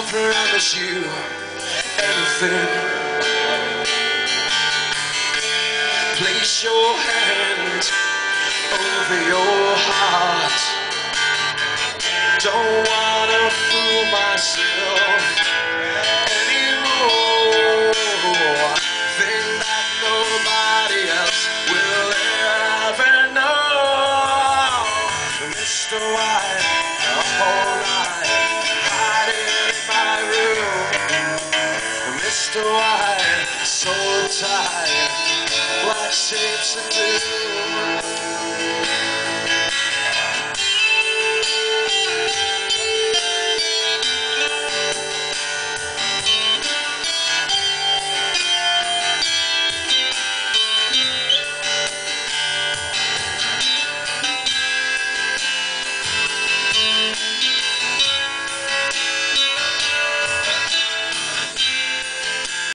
promise you anything. Place your hand over your heart. Don't wanna fool myself anymore. Think that nobody else will ever know. Mr. White, up all night, hiding in my room. Mr. White, so tired, black shapes and blue.